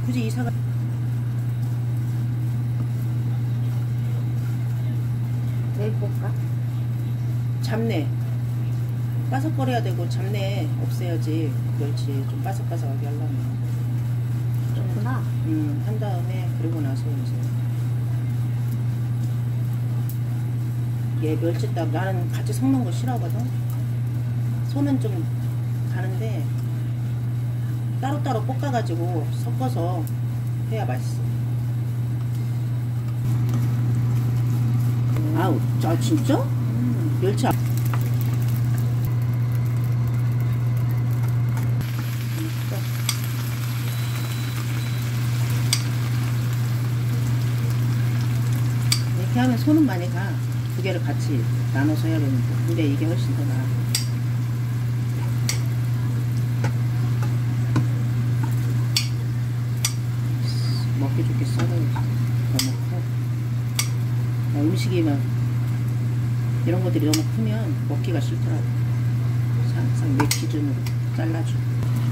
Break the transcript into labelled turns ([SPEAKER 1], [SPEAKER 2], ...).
[SPEAKER 1] 굳이 이사가
[SPEAKER 2] 내일 볼까?
[SPEAKER 1] 잡내 바삭거려야 되고 잡내 없애야지. 멸치 좀 바삭바삭하게 하려면
[SPEAKER 2] 그렇구나.
[SPEAKER 1] 한 다음에 그리고 나서 이제 얘 멸치닭 나는 같이 섞는 거 싫어하거든. 손은 좀 가는데 따로따로 볶아가지고 섞어서 해야 맛있어. 아우, 아 진짜? 멸치 이렇게 하면 손은 많이 가. 두 개를 같이 나눠서 해야 되는데. 근데 이게 훨씬 더 나아. 먹기 좋게 썰어야지. 더 넣고. 음식이 막 이런 것들이 너무 크면 먹기가 싫더라고. 항상 내 기준으로 잘라주고.